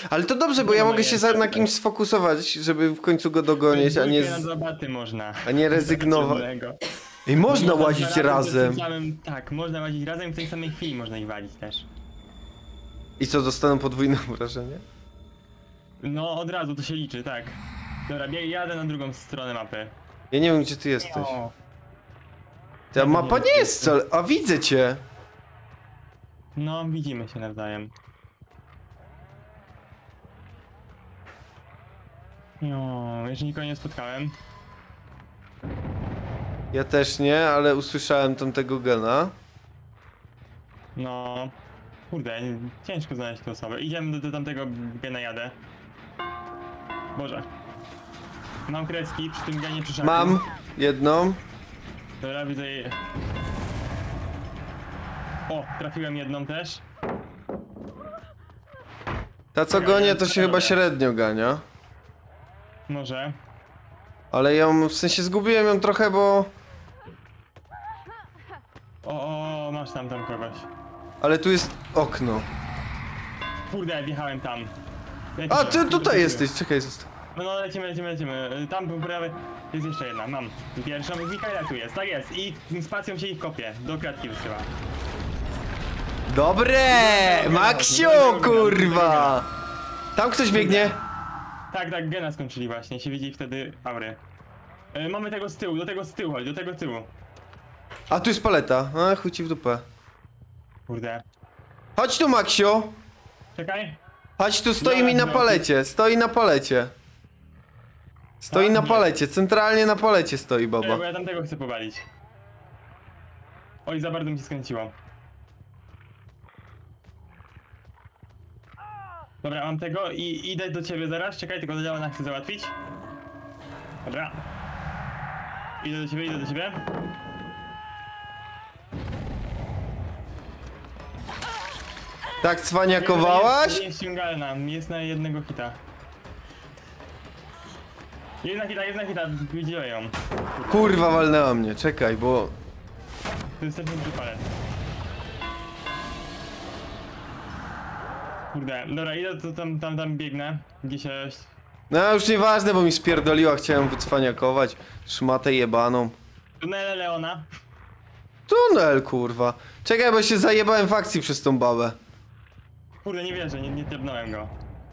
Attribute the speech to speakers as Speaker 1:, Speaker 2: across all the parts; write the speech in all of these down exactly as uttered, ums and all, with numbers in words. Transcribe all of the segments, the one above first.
Speaker 1: Ale to dobrze, bo ja mogę się na kimś sfokusować, żeby w końcu go dogonić, a nie...
Speaker 2: Na zabaty można.
Speaker 1: A nie rezygnować. I można łazić razem.
Speaker 2: Samym, tak, można łazić razem i w tej samej chwili można ich walić też.
Speaker 1: I co, dostaną podwójne wrażenie?
Speaker 2: No od razu to się liczy, tak. Dobra, jadę na drugą stronę mapy.
Speaker 1: Ja nie wiem, gdzie ty jesteś.
Speaker 2: O.
Speaker 1: Ta mapa nie jest wcale... A widzę cię!
Speaker 2: No, widzimy się nawzajem. No, jeszcze nikogo nie spotkałem.
Speaker 1: Ja też nie, ale usłyszałem tamtego gena.
Speaker 2: No, kurde, ciężko znaleźć tę osobę. Idziemy do, do tamtego gena, jadę. Boże. Mam kreski przy tym genie przyszedłem.
Speaker 1: Mam jedną.
Speaker 2: Dobra, widzę je. O, trafiłem jedną też.
Speaker 1: Ta co gonię to się chyba średnio gania.
Speaker 2: Może.
Speaker 1: Ale ją, w sensie zgubiłem ją trochę, bo...
Speaker 2: O, o, masz tam tam kogoś.
Speaker 1: Ale tu jest okno.
Speaker 2: Kurde, wjechałem tam. Lecimy.
Speaker 1: A, ty tutaj jesteś, czekaj, zostaw.
Speaker 2: No, no, lecimy, lecimy, lecimy. Tam po prawej jest jeszcze jedna, mam. Pierwszą i Mikaela tu jest, tak jest. I spacją się ich kopie, do kratki wysyła.
Speaker 1: Dobre! Maksiu, kurwa! Tam ktoś biegnie.
Speaker 2: Tak, tak, gena skończyli właśnie, się widzi wtedy aury. Yy, mamy tego z tyłu, do tego z tyłu, chodź, do tego z tyłu.
Speaker 1: A tu jest paleta, a chuj ci w dupę.
Speaker 2: Kurde.
Speaker 1: Chodź tu, Maksiu!
Speaker 2: Czekaj.
Speaker 1: Chodź tu, stoi mi na palecie, stoi na palecie. Stoi na palecie, centralnie na palecie stoi baba.
Speaker 2: Czekaj, bo ja tamtego chcę powalić. Oj, za bardzo mi się skręciło. Dobra, mam tego i idę do ciebie zaraz, czekaj, tylko Leona chcę załatwić. Dobra. Idę do ciebie, idę do ciebie.
Speaker 1: Tak cwaniakowałaś?
Speaker 2: Nie jest ściągalna, jest na jednego hita. Jedna hita, jedna hita, widziałem ją.
Speaker 1: Kurwa, walnęła mnie, czekaj, bo...
Speaker 2: To jest też duży palet. Kurde, dobra, idę, to tam, tam, tam biegnę. Gdzie się...
Speaker 1: No już nieważne, bo mi spierdoliła, chciałem wycwaniakować. Szmatę jebaną.
Speaker 2: Tunele Leona.
Speaker 1: Tunel, kurwa. Czekaj, bo się zajebałem w akcji przez tą babę.
Speaker 2: Kurde, nie wierzę, nie, nie tepnąłem go.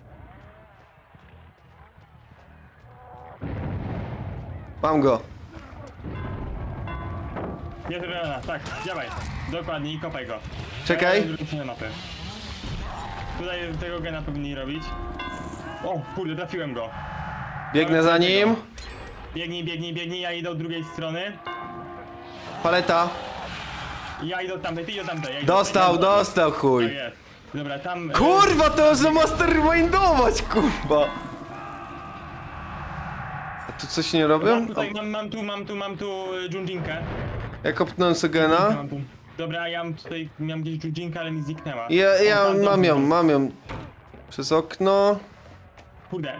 Speaker 1: Mam go.
Speaker 2: Jest Leona, tak, działaj. Dokładnie i kopaj go.
Speaker 1: Czekaj.
Speaker 2: Ja mapy. Tutaj tego gena powinni robić. O, kurde, trafiłem go.
Speaker 1: Biegnę za nim.
Speaker 2: Biegnij, biegnij, biegnij, ja idę od drugiej strony.
Speaker 1: Paleta.
Speaker 2: Ja idę od tamtej, ty idę od tamtej. Ja idę
Speaker 1: Dostał,
Speaker 2: od...
Speaker 1: dostał,
Speaker 2: Tak
Speaker 1: chuj.
Speaker 2: jest. Dobra, tam...
Speaker 1: Kurwa, to można mastermindować, kurwa. A tu coś nie robią?
Speaker 2: Mam, tutaj, mam, mam tu, mam tu, mam tu y, Junjinkę.
Speaker 1: Ja kopnąłem Sogena.
Speaker 2: Mam tu. Dobra, ja mam tutaj, miałem gdzieś Junjinkę, ale mi zniknęła.
Speaker 1: Ja, ja
Speaker 2: O, tam,
Speaker 1: mam
Speaker 2: tam,
Speaker 1: ją,
Speaker 2: tam.
Speaker 1: mam ją. Przez okno.
Speaker 2: Kurde.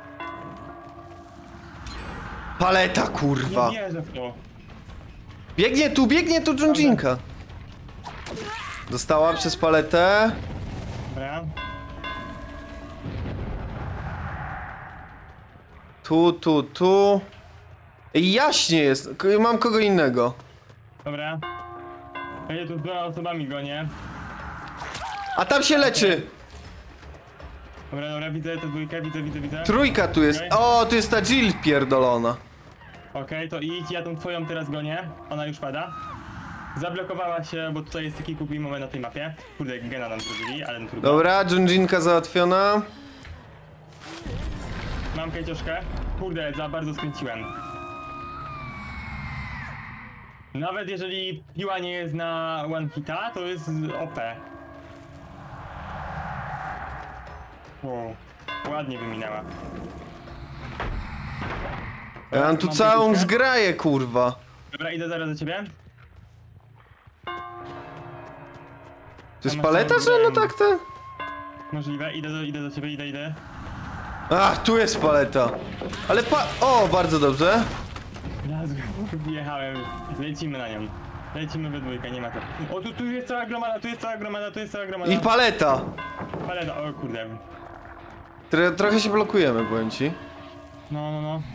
Speaker 1: Paleta, kurwa.
Speaker 2: Nie wierzę w to.
Speaker 1: Biegnie tu, biegnie tu Junjinka. Dostała przez paletę.
Speaker 2: Dobra.
Speaker 1: Tu, tu, tu. Ej, jaśnie jest. K- Mam kogo innego.
Speaker 2: Dobra. Ja tu z dwoma osobami gonię.
Speaker 1: A tam się leczy.
Speaker 2: Dobra, dobra, widzę tę dwójkę, widzę, widzę, widzę.
Speaker 1: Trójka tu jest. O, tu jest ta Jill pierdolona.
Speaker 2: Okej, to idź, ja tą twoją teraz gonię. Ona już pada. Zablokowała się, bo tutaj jest taki głupi moment na tej mapie. Kurde, gena nam zrobili, ale no trudno.
Speaker 1: Dobra, Junjinka załatwiona.
Speaker 2: Mam kajcioszkę. Kurde, za bardzo skręciłem. Nawet jeżeli piła nie jest na one hita, to jest O P. Wow, ładnie wyminęła.
Speaker 1: Ja mam tu
Speaker 2: Mam
Speaker 1: całą
Speaker 2: kajtówkę.
Speaker 1: zgraję, kurwa.
Speaker 2: Dobra, idę zaraz do ciebie.
Speaker 1: To jest
Speaker 2: Tam
Speaker 1: paleta,
Speaker 2: są
Speaker 1: że no
Speaker 2: zgrają.
Speaker 1: tak ten?
Speaker 2: Możliwe, idę do, idę do ciebie, idę, idę.
Speaker 1: Ach, tu jest paleta. Ale pa... O, bardzo dobrze.
Speaker 2: Raz wjechałem, lecimy na nią. Lecimy we dwójkę, nie ma to. O, tu, tu jest cała gromada, tu jest cała gromada, tu jest cała gromada.
Speaker 1: I paleta.
Speaker 2: Paleta, o kurde.
Speaker 1: Tro trochę się blokujemy, powiem ci.
Speaker 2: No, no, no.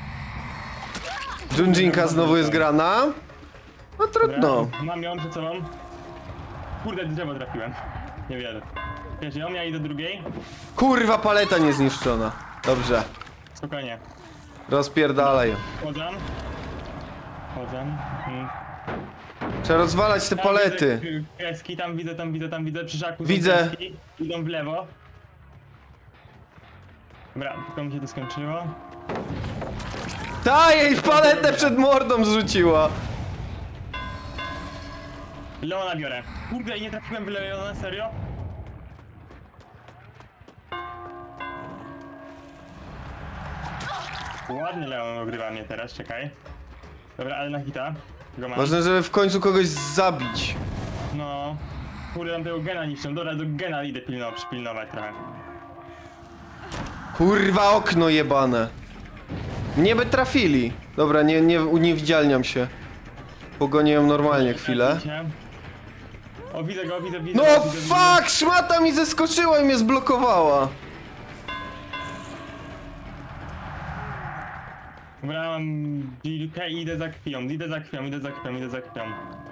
Speaker 1: Junjinka znowu jest grana. No trudno.
Speaker 2: Dobra, mam ją przed sobą. Kurde, drzewo trafiłem. Nie wierzę. Wiesz, ją, ja idę do drugiej.
Speaker 1: Kurwa, paleta niezniszczona. Dobrze.
Speaker 2: Spokojnie.
Speaker 1: Rozpierdalaj ją.
Speaker 2: Chodzam. Chodzam. Mm.
Speaker 1: Trzeba rozwalać te
Speaker 2: Tam
Speaker 1: palety.
Speaker 2: widzę kreski, tam widzę, tam widzę, tam widzę. Przy szaku są
Speaker 1: Widzę.
Speaker 2: kreski. Idą w lewo. Dobra, tylko mi się to skończyło.
Speaker 1: Ta jej paletę przed mordą zrzuciła.
Speaker 2: Leona biorę. Kurde, nie trafiłem w Leona, serio? Ładnie Leon ogrywa mnie teraz, czekaj. Dobra, ale na hita. Go mam.
Speaker 1: Ważne, żeby w końcu kogoś zabić.
Speaker 2: No. Kurde, tam tego gena niszczą. Dobra, do gena idę pilno, przypilnować trochę.
Speaker 1: Kurwa, okno jebane. Mnie by trafili. Dobra, nie, nie uniewidzialniam się. Pogonię ją normalnie chwilę.
Speaker 2: O, widzę go, widzę, widzę.
Speaker 1: No
Speaker 2: go, widzę, widzę.
Speaker 1: fuck! Szmata mi zeskoczyła i mnie zblokowała.
Speaker 2: Dobra, mam Gilkę i idę za krwią, idę za krwią, idę za krwią, idę za krwią.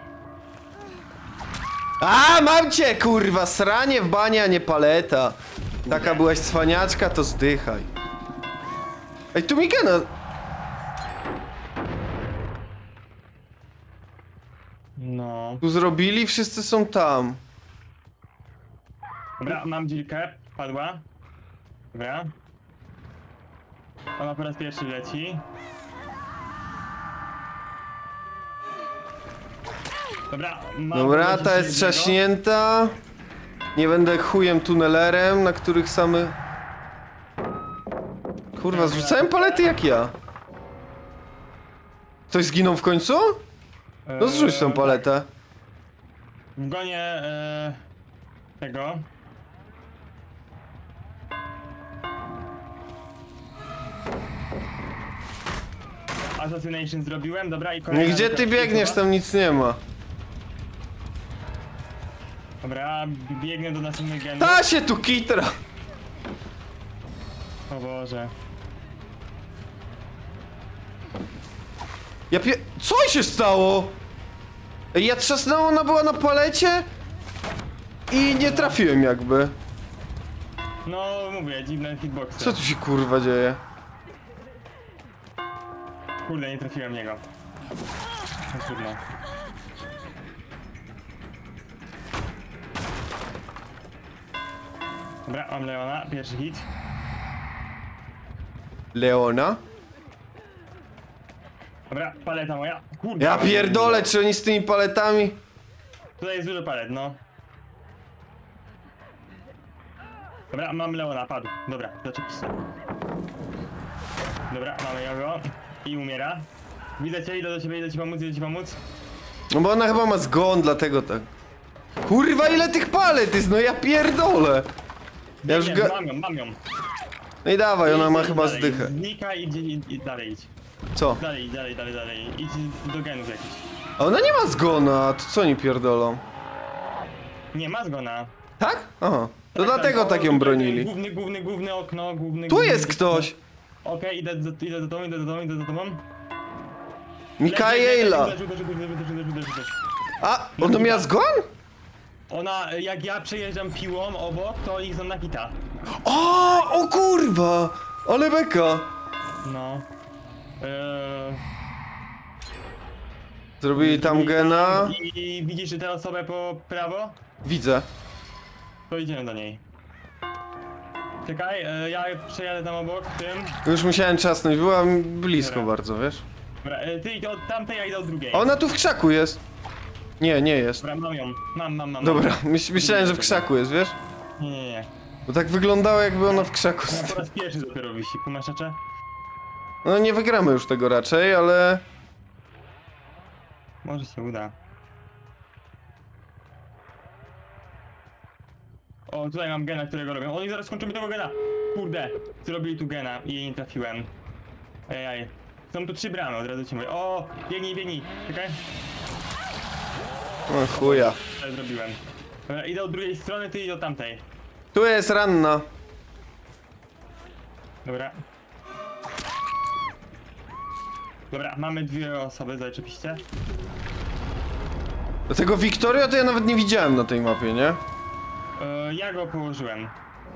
Speaker 1: A, mam cię, kurwa! Sranie w banie, a nie paleta. Taka byłaś cwaniaczka, to zdychaj. Ej, tu mi gena...
Speaker 2: No.
Speaker 1: Tu zrobili, wszyscy są tam.
Speaker 2: Dobra, mam Gilkę, padła. Dobra. Ona po raz pierwszy leci. Dobra, mam
Speaker 1: Dobra,
Speaker 2: kogoś
Speaker 1: ta jest
Speaker 2: jednego.
Speaker 1: trzaśnięta. Nie będę chujem tunelerem, na których same... Kurwa, zrzucałem palety jak ja. Ktoś zginął w końcu? No zrzuć tą
Speaker 2: Eee,
Speaker 1: paletę.
Speaker 2: W gonie e, tego. Assassination zrobiłem, dobra i
Speaker 1: No
Speaker 2: kolejna.
Speaker 1: i gdzie ty biegniesz? Tam nic nie ma.
Speaker 2: Dobra, biegnę do następnej geny.
Speaker 1: Ta się tu kitra!
Speaker 2: O Boże.
Speaker 1: Ja pie... Co się stało? Ej, ja trzasnęła, ona była na palecie i nie trafiłem jakby.
Speaker 2: No mówię, dziwne hitboxy.
Speaker 1: Co tu się kurwa dzieje?
Speaker 2: Kurde, nie trafiłem niego. No trudno. Dobra, mam Leona, pierwszy hit.
Speaker 1: Leona?
Speaker 2: Dobra, paleta moja. Kurde.
Speaker 1: Ja pierdolę, czy oni z tymi paletami?
Speaker 2: Tutaj jest dużo palet, no. Dobra, mam Leona, padł. Dobra, zaczepisz się. Dobra, mamy go. I umiera. Widzę cię, idę do ciebie, idę ci pomóc, idę ci pomóc.
Speaker 1: No bo ona chyba ma zgon, dlatego tak. Kurwa, ile tych palet jest, no ja pierdolę! Ja już
Speaker 2: Nie,
Speaker 1: ga...
Speaker 2: mam ją, mam ją.
Speaker 1: No i dawaj, ona ma
Speaker 2: Idź
Speaker 1: chyba
Speaker 2: dalej.
Speaker 1: zdychę.
Speaker 2: Znikaj i, i, i dalej idź.
Speaker 1: Co?
Speaker 2: Dalej, dalej, dalej, dalej. Idź do genów jakichś.
Speaker 1: A ona nie ma zgona, to co oni pierdolą?
Speaker 2: Nie, ma zgona.
Speaker 1: Tak? Aha. To
Speaker 2: Tak,
Speaker 1: dlatego
Speaker 2: tak,
Speaker 1: tak
Speaker 2: o,
Speaker 1: ją
Speaker 2: tutaj
Speaker 1: bronili.
Speaker 2: Główny, główny, główny okno, główny...
Speaker 1: Tu
Speaker 2: główny,
Speaker 1: jest ktoś!
Speaker 2: Okej, idę, do- idę do tobą, idę do tobą, idę do tobą.
Speaker 1: Mikaela!
Speaker 2: Uderz, uderz, uderz, uderz, uderz, uderz, uderz.
Speaker 1: A, ona miała zgon?
Speaker 2: Ona, jak ja przejeżdżam piłą obok, to ich znam na hita.
Speaker 1: O, o kurwa! Ale beka!
Speaker 2: No. Eee,
Speaker 1: Zrobili tam gena.
Speaker 2: I, I widzisz tę osobę po prawo?
Speaker 1: Widzę.
Speaker 2: To idziemy do niej. Czekaj, e, ja przejadę tam obok, tym.
Speaker 1: Już musiałem czasnąć, była mi blisko
Speaker 2: Dobra.
Speaker 1: bardzo, wiesz?
Speaker 2: Dobra, e, ty idź od tamtej, ja idę od drugiej.
Speaker 1: A ona tu w krzaku jest. Nie, nie jest.
Speaker 2: Dobra, mam ją. Mam, mam, mam.
Speaker 1: Dobra,
Speaker 2: mam.
Speaker 1: myśl, myślałem, że w krzaku jest, wiesz?
Speaker 2: Nie, nie, nie.
Speaker 1: Bo tak wyglądało, jakby ona w krzaku.
Speaker 2: Ona
Speaker 1: st-
Speaker 2: po raz pierwszy dopiero wisi, kumasz rzeczy?
Speaker 1: No nie wygramy już tego raczej, ale...
Speaker 2: Może się uda. O, tutaj mam gena, którego robią. Oni zaraz skończą mi tego gena. Kurde, zrobili tu gena i jej nie trafiłem. Ejaj. Są tu trzy bramy, od razu ci mówię. O, biegnij, biegnij. Czekaj.
Speaker 1: O chuja.
Speaker 2: To zrobiłem. Dobra, idę od drugiej strony, ty idź od tamtej.
Speaker 1: Tu jest ranna.
Speaker 2: Dobra. Dobra, mamy dwie osoby, zaczepiście.
Speaker 1: Dlatego Wiktoria to ja nawet nie widziałem na tej mapie, nie?
Speaker 2: Yy, ja go położyłem.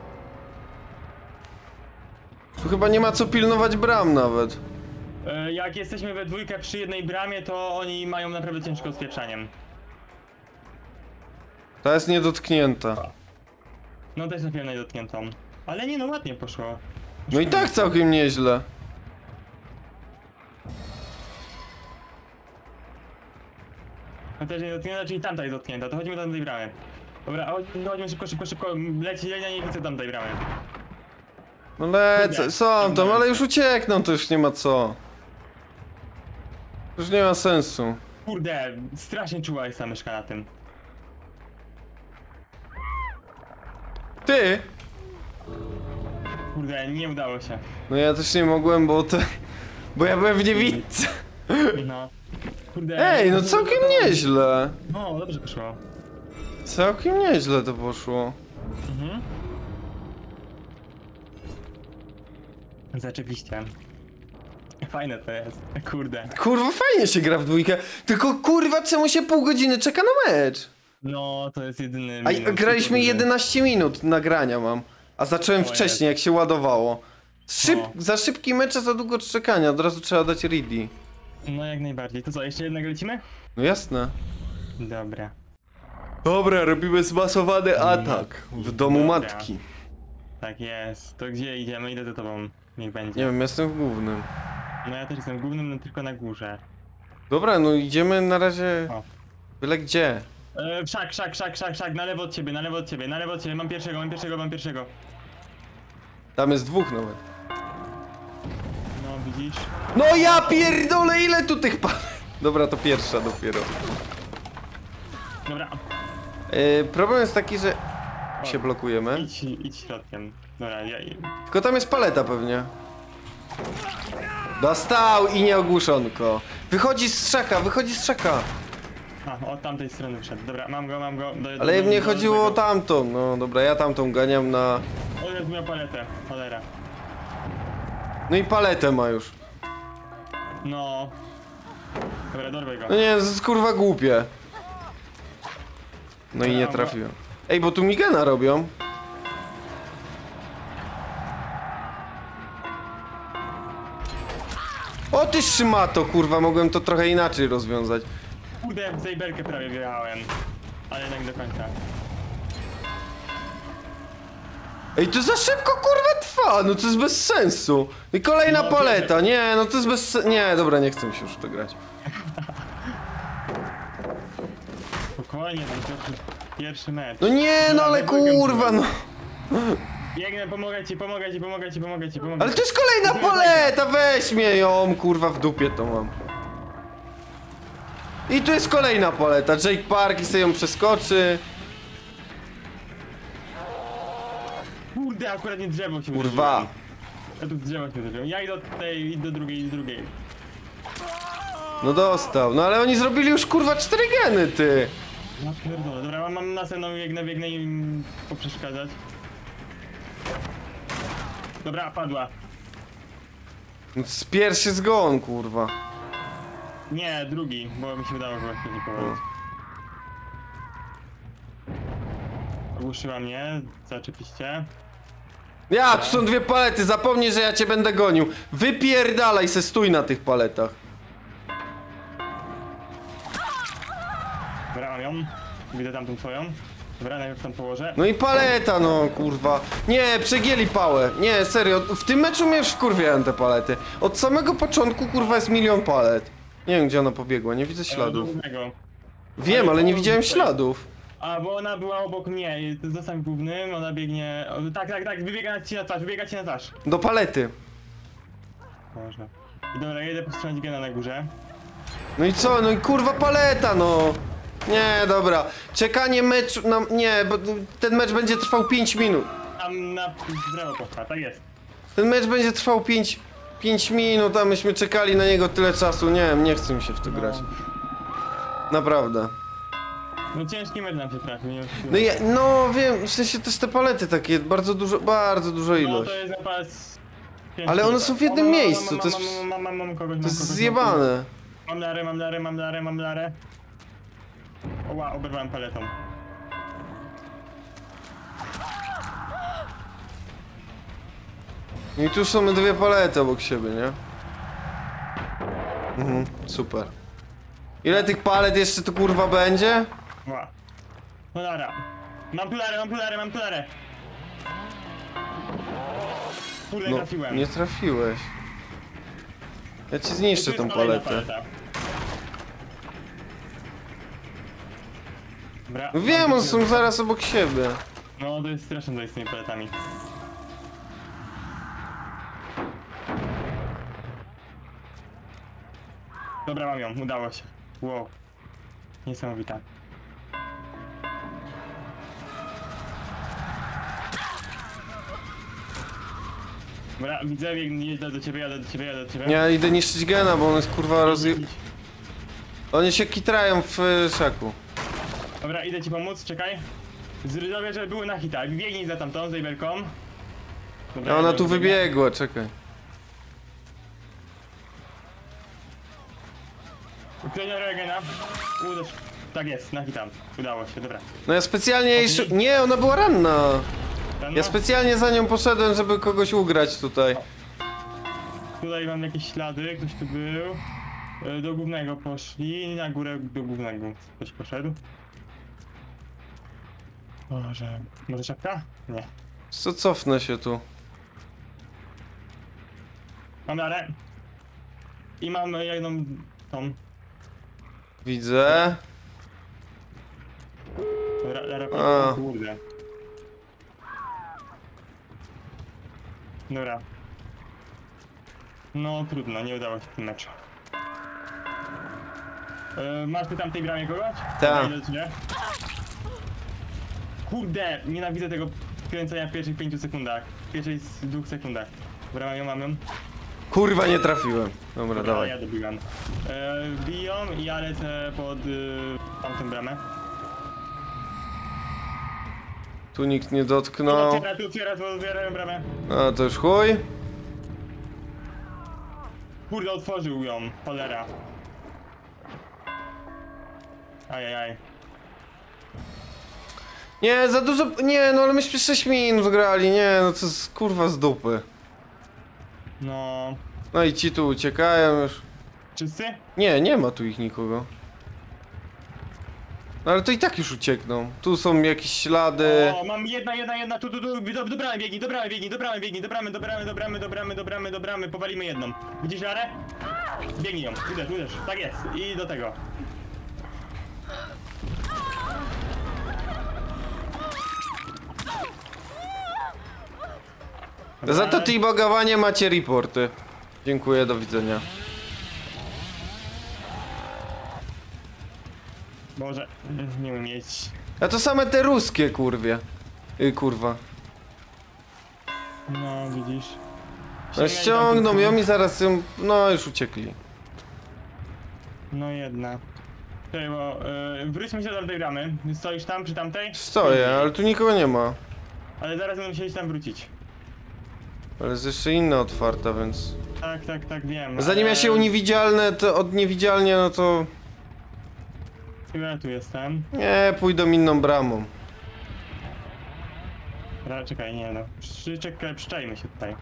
Speaker 1: Tu chyba nie ma co pilnować bram nawet.
Speaker 2: Yy, jak jesteśmy we dwójkę przy jednej bramie, to oni mają naprawdę ciężko z pieprzaniem.
Speaker 1: Ta jest niedotknięta.
Speaker 2: No też na pewno dotkniętą. Ale nie no, ładnie poszło.
Speaker 1: No i tak całkiem nieźle.
Speaker 2: No też nie dotknięta, czyli tamta jest dotknięta, to chodźmy do tamtej bramy. Dobra, chodźmy, chodźmy szybko, szybko, szybko, leci, ja nie widzę tamtej bramy.
Speaker 1: No lecę, są tam, ale już uciekną, to już nie ma co. Już nie ma sensu.
Speaker 2: Kurde, strasznie czuła jest ta myszka na tym.
Speaker 1: Ty!
Speaker 2: Kurde, nie udało się.
Speaker 1: No ja też nie mogłem, bo to... Bo ja byłem w niewidce.
Speaker 2: No. Kurde.
Speaker 1: Ej, no całkiem nieźle.
Speaker 2: No, dobrze poszło.
Speaker 1: Całkiem nieźle to poszło.
Speaker 2: Mhm. Zaczepiście. Fajne to jest, kurde.
Speaker 1: Kurwa, fajnie się gra w dwójkę. Tylko kurwa, czemu się pół godziny czeka na mecz?
Speaker 2: No, to jest jedyny
Speaker 1: A
Speaker 2: minus,
Speaker 1: graliśmy
Speaker 2: kurde.
Speaker 1: jedenaście minut nagrania mam. A zacząłem
Speaker 2: O
Speaker 1: wcześniej, jak się ładowało. Szyb...
Speaker 2: O.
Speaker 1: Za szybki mecz, a za długo czekania. Od razu trzeba dać ready.
Speaker 2: No jak najbardziej. To co, jeszcze jednego lecimy?
Speaker 1: No jasne.
Speaker 2: Dobra.
Speaker 1: Dobra, robimy zmasowany atak w domu
Speaker 2: Dobra.
Speaker 1: matki.
Speaker 2: Tak jest. To gdzie idziemy? Idę za tobą. Niech będzie.
Speaker 1: Nie wiem, jestem w głównym.
Speaker 2: No ja też jestem głównym, no tylko na górze.
Speaker 1: Dobra, no idziemy na razie...
Speaker 2: O.
Speaker 1: Byle gdzie.
Speaker 2: E, szak, szak, szak, szak, szak, na lewo od ciebie, na lewo od ciebie, na lewo od ciebie. Mam pierwszego, mam pierwszego, mam pierwszego.
Speaker 1: Tam jest dwóch nawet.
Speaker 2: No widzisz?
Speaker 1: No ja pierdolę, ile tu tych pa... Dobra, to pierwsza dopiero.
Speaker 2: Dobra.
Speaker 1: Yy, problem jest taki, że...
Speaker 2: O.
Speaker 1: się blokujemy.
Speaker 2: Idź, idź środkiem. Dobra, ja...
Speaker 1: Tylko tam jest paleta pewnie. Dostał i nie ogłuszonko. Wychodzi z szaka, wychodzi z szaka.
Speaker 2: A, od tamtej strony wszedł. Dobra, mam go, mam go. Do,
Speaker 1: Ale
Speaker 2: do,
Speaker 1: mnie
Speaker 2: do,
Speaker 1: chodziło
Speaker 2: do
Speaker 1: o
Speaker 2: tego.
Speaker 1: tamtą. No dobra, ja tamtą ganiam na...
Speaker 2: On jest miał paletę, cholera.
Speaker 1: No i paletę ma już.
Speaker 2: No. Dobra, dorwę go.
Speaker 1: No nie, to jest kurwa głupie. No i nie trafiłem. Ej, bo tu migena robią. O ty szymato, kurwa, mogłem to trochę inaczej rozwiązać.
Speaker 2: Kurde, w zejberkę prawie wjechałem. Ale jednak do końca.
Speaker 1: Ej, to za szybko kurwa trwa, no to jest bez sensu. I kolejna
Speaker 2: No,
Speaker 1: paleta, nie, no to jest bez sensu. Nie, dobra, nie chcę mi się już w to grać.
Speaker 2: Spokojnie, to jest pierwszy mecz.
Speaker 1: No nie, no ale kurwa, no.
Speaker 2: Biegnę, pomogę ci, pomogę ci, pomogę ci, pomogę ci, pomogę
Speaker 1: Ale
Speaker 2: ci.
Speaker 1: to jest kolejna paleta, weź mnie ją, kurwa, w dupie to mam. I tu jest kolejna paleta, Jake Park i sobie ją przeskoczy.
Speaker 2: Kurde, akurat nie drzewo się
Speaker 1: Kurwa.
Speaker 2: uderzyłem. Ja tu drzewo się uderzyłem. Ja idę do tej, i do drugiej, i do drugiej.
Speaker 1: No dostał, no ale oni zrobili już kurwa cztery geny, ty.
Speaker 2: Ja pierdolę, dobra, mam, mam następną, biegnę, biegnę im poprzeszkadzać. Dobra, padła.
Speaker 1: No z pierwszy zgon, kurwa.
Speaker 2: Nie, drugi, bo mi się udało go nie położyć. Ogłuszyła mnie, zaczepiście.
Speaker 1: Ja, tu są dwie palety, zapomnij, że ja cię będę gonił. Wypierdalaj se, stój na tych paletach.
Speaker 2: Dobra, mam ją. Widzę tamtą twoją. Dobra, najpierw tam położę.
Speaker 1: No i paleta, no kurwa. Nie, przegięli pałę. Nie, serio, w tym meczu mnie już wkurwiałem te palety. Od samego początku kurwa jest milion palet. Nie wiem, gdzie ona pobiegła, nie widzę śladów.
Speaker 2: Głównego.
Speaker 1: Wiem, ale nie widziałem śladów.
Speaker 2: A, bo ona była obok mnie, i to zostań głównym, ona biegnie... o, tak, tak, tak, wybiega ci na twarz, wybiega ci na twarz.
Speaker 1: Do palety.
Speaker 2: Można. I dobra, jedę postrzelić gena na górze.
Speaker 1: No i co? No i kurwa paleta, no. Nie, dobra. Czekanie meczu na... Nie, bo ten mecz będzie trwał pięć minut.
Speaker 2: Tam na drzewo poszła, tak jest.
Speaker 1: Ten mecz będzie trwał pięć minut, a myśmy czekali na niego tyle czasu. Nie wiem, nie chcę mi się w to grać. Naprawdę.
Speaker 2: No ciężki mecz nam się trafił, nie
Speaker 1: No ja, no wiem, w sensie też te palety takie, bardzo dużo, bardzo dużo
Speaker 2: No
Speaker 1: ilość.
Speaker 2: to jest napas
Speaker 1: Ale one są w jednym
Speaker 2: O, mam, mam,
Speaker 1: miejscu,
Speaker 2: mam,
Speaker 1: to jest-
Speaker 2: mam, mam, mam, mam kogoś, mam
Speaker 1: To jest
Speaker 2: kogoś, mam
Speaker 1: zjebane.
Speaker 2: Mam larę, mam larę, mam larę, mam larę. Oła, oberwałem paletą.
Speaker 1: I tu są dwie palety obok siebie, nie? Mhm, super. Ile tych palet jeszcze tu kurwa będzie?
Speaker 2: Oła. No lara. Mam tu larę, mam tu larę, mam tu larę. Kurde,
Speaker 1: No,
Speaker 2: trafiłem.
Speaker 1: nie trafiłeś. Ja ci
Speaker 2: Tu
Speaker 1: zniszczę
Speaker 2: jest
Speaker 1: tą
Speaker 2: kolejna
Speaker 1: paletę.
Speaker 2: paleta. Dobra,
Speaker 1: No
Speaker 2: mam
Speaker 1: wiem,
Speaker 2: tu-
Speaker 1: one są zaraz obok siebie.
Speaker 2: No to jest straszne tutaj z tymi paletami. Dobra, mam ją, udało się. Wow. Niesamowita. Dobra, widzę, biegnę, jadę do ciebie, jadę do ciebie, jadę do ciebie.
Speaker 1: Ja idę niszczyć gena, bo on jest kurwa rozje... Oni się kitrają w y, szaku.
Speaker 2: Dobra, idę ci pomóc, czekaj. Zrobię, żeby były na hita. Biegnij za tamtą, za Ibelką. Dobra,
Speaker 1: A ona
Speaker 2: ja
Speaker 1: tu
Speaker 2: biegnę.
Speaker 1: wybiegła, czekaj.
Speaker 2: Uklenia Regena. Uderz. Tak jest, na hita. Udało się, dobra.
Speaker 1: No ja specjalnie jej... szu- Nie, ona była ranna.
Speaker 2: Ten,
Speaker 1: Ja
Speaker 2: no,
Speaker 1: specjalnie za nią poszedłem, żeby kogoś ugrać tutaj.
Speaker 2: tutaj mam jakieś ślady, ktoś tu był. E, Do głównego poszli, na górę do głównego ktoś poszedł. Może... Może szapka? Nie.
Speaker 1: Co, cofnę się tu.
Speaker 2: Mam larę. I mam jedną tą.
Speaker 1: Widzę.
Speaker 2: Ra, ra, ra,
Speaker 1: A.
Speaker 2: o kurde. Dobra. No trudno, nie udało się w tym meczu. E, masz ty tam tej bramie kogoś?
Speaker 1: Tak.
Speaker 2: Dobra, idę do ciebie. Kurde, nienawidzę tego kręcenia w pierwszych pięciu sekundach. W pierwszych z dwóch sekundach. Dobra, ją mam ją.
Speaker 1: Kurwa, nie trafiłem. Dobra,
Speaker 2: Dobra,
Speaker 1: dawaj.
Speaker 2: ja dobiłem. E, biją i ja lecę pod y, tamtą bramę.
Speaker 1: Tu nikt nie
Speaker 2: Tu
Speaker 1: dotknął.
Speaker 2: otwiera, tu otwiera, tu otwierają bramę.
Speaker 1: A, to już chuj.
Speaker 2: Kurde, otworzył ją, cholera. Ajajaj.
Speaker 1: Nie, za dużo... Nie, no ale myśmy sześć minut grali, nie, no to jest kurwa z dupy.
Speaker 2: No...
Speaker 1: No i ci tu uciekają już.
Speaker 2: Wszyscy?
Speaker 1: Nie, nie ma tu ich nikogo. No ale to i tak już uciekną. Tu są jakieś ślady.
Speaker 2: O, mam jedna, jedna, jedna, tu, tu, tu, do, do bramy biegnij, do bramy biegnij, do bramy biegnij, do bramy, do bramy, do bramy, do bramy, do bramy, do bramy, powalimy jedną. Widzisz Larę? Biegnij ją, uderz, uderz, tak jest, i do tego.
Speaker 1: Za to teabagowanie macie reporty. Dziękuję, do widzenia.
Speaker 2: Boże, nie umiem mieć.
Speaker 1: A to same te ruskie, kurwie. Y, kurwa.
Speaker 2: No, widzisz.
Speaker 1: No
Speaker 2: Sięgaj
Speaker 1: ściągną
Speaker 2: tam
Speaker 1: ją
Speaker 2: tylko-
Speaker 1: i zaraz ją... No już uciekli.
Speaker 2: No jedna. Czekaj, bo yy, wróćmy się do tej bramy. Stoisz tam przy tamtej?
Speaker 1: Stoję, ale tu nikogo nie ma.
Speaker 2: Ale zaraz będę musieli tam wrócić.
Speaker 1: Ale jest jeszcze inna otwarta, więc...
Speaker 2: Tak, tak, tak, wiem.
Speaker 1: Zanim ja
Speaker 2: ale-
Speaker 1: się uniewidzialnę, to od niewidzialnie, no to...
Speaker 2: Ja tu jestem.
Speaker 1: Nie, pójdą inną bramą.
Speaker 2: Ra, czekaj, nie no. Przyczekaj, przyczajmy się tutaj.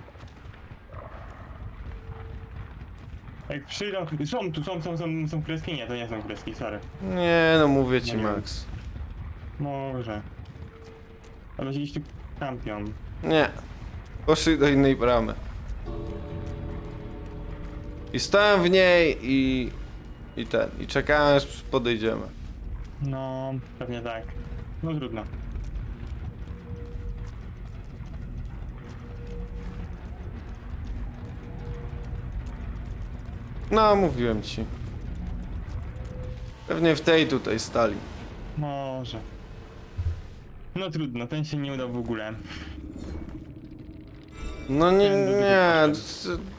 Speaker 2: Jak przyjdą... Są tu, są, są, są, są kreski? Nie, to nie są kreski, sorry.
Speaker 1: Nie, no mówię ci,
Speaker 2: No nie.
Speaker 1: Max.
Speaker 2: Może. Ale gdzieś tu kampią.
Speaker 1: Nie. Poszli do innej bramy. I stałem w niej i... I ten, i czekałem aż podejdziemy.
Speaker 2: No, pewnie tak. No trudno.
Speaker 1: No, mówiłem ci. Pewnie w tej tutaj stali.
Speaker 2: Może. No trudno, ten się nie udał w ogóle.
Speaker 1: No nie,
Speaker 2: Ten do
Speaker 1: nie,
Speaker 2: drugiego
Speaker 1: c-